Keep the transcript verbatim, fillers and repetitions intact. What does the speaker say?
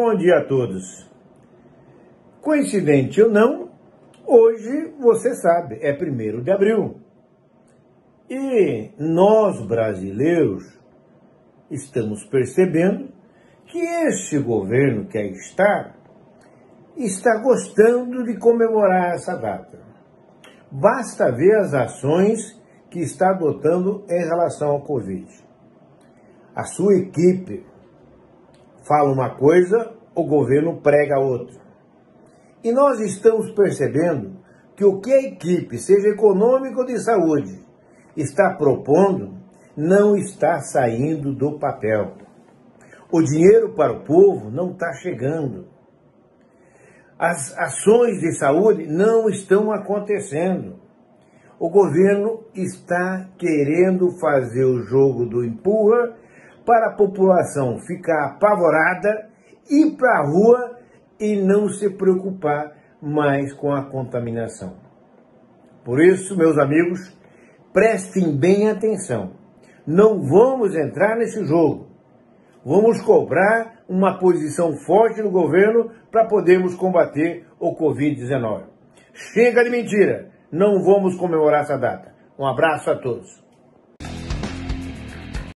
bom dia a todos. Coincidente ou não, hoje, você sabe, é primeiro de abril. E nós, brasileiros, estamos percebendo que este governo que aí está, está gostando de comemorar essa data. Basta ver as ações que está adotando em relação ao Covid. A sua equipe fala uma coisa, o governo prega outra. E nós estamos percebendo que o que a equipe, seja econômica ou de saúde, está propondo, não está saindo do papel. O dinheiro para o povo não está chegando. As ações de saúde não estão acontecendo. O governo está querendo fazer o jogo do empurra para a população ficar apavorada, ir para a rua e não se preocupar mais com a contaminação. Por isso, meus amigos, prestem bem atenção. Não vamos entrar nesse jogo. Vamos cobrar uma posição forte do governo para podermos combater o covid dezenove. Chega de mentira. Não vamos comemorar essa data. Um abraço a todos.